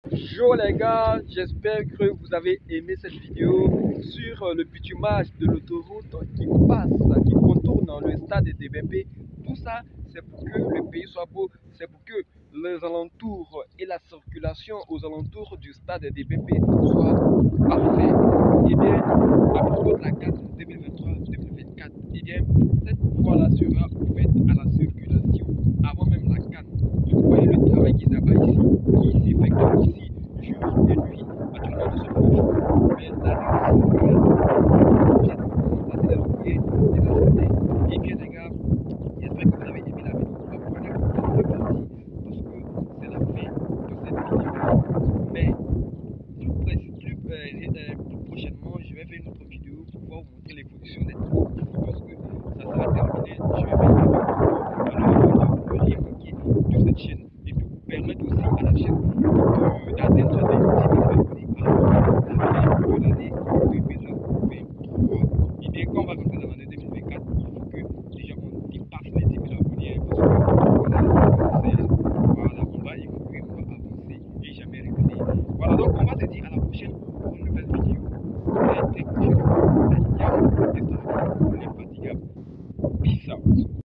Bonjour les gars, j'espère que vous avez aimé cette vidéo sur le bitumage de l'autoroute qui passe, qui contourne le stade des BP. Tout ça, c'est pour que le pays soit beau, c'est pour que les alentours et la circulation aux alentours du stade des BP soient parfaits. Et bien, à propos de la carte 2023-2024, et bien, cette voie-là sera ouverte à la circulation avant même la CAN. Vous voyez le travail qu'ils abattent ici, qui s'effectue ici jour et nuit. Actuellement, nous sommes le jour, mais la nuit aussi, passer les rouillés de la journée. Et bien, les gars, j'espère que vous avez aimé la vidéo. Apprenez pour le parti parce que c'est la fin de cette vidéo. Mais plus prochainement, je vais faire une autre vidéo pour pouvoir vous montrer l'évolution des troupes parce que ça sera terminé. Je vais faire une vidéo pour ne rien manquer de cette chaîne et pour permettre aussi à la chaîne d'atteindre des 10 000 abonnés avant la fin de l'année 2023. Et bien, quand on va rentrer dans l'année 2024, il faut que déjà on dépasse les 10 000 abonnés parce que voilà, on va évoluer, on va avancer et jamais reculer. Voilà, donc on va se dire à la prochaine pour une nouvelle vidéo. Très très prochainement. L'infatigable. Peace out.